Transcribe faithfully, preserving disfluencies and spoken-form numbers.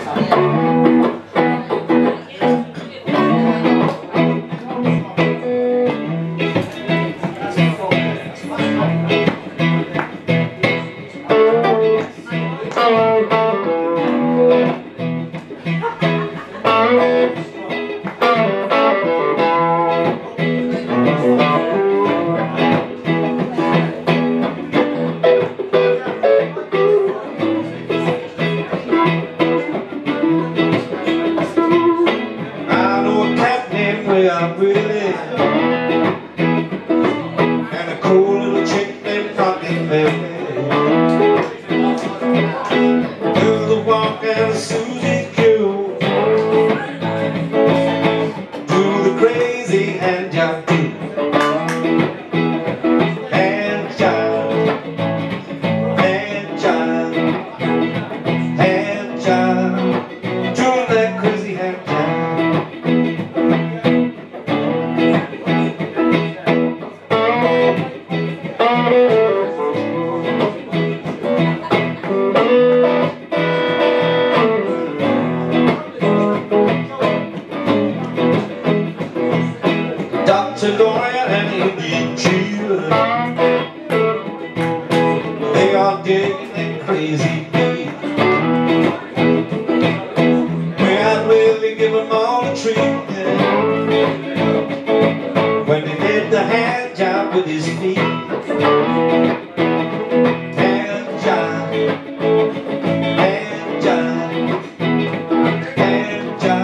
And a cool little chick named Rocky Baby. Do the walk and Susie Q. Do the crazy and John D. And John, and John, and John, doing that crazy and John. Doctor Gloria and Indian Chief, they are digging that crazy beat. Well, really give them all a treat when they did the hand job with his feet. And John, and John, and John.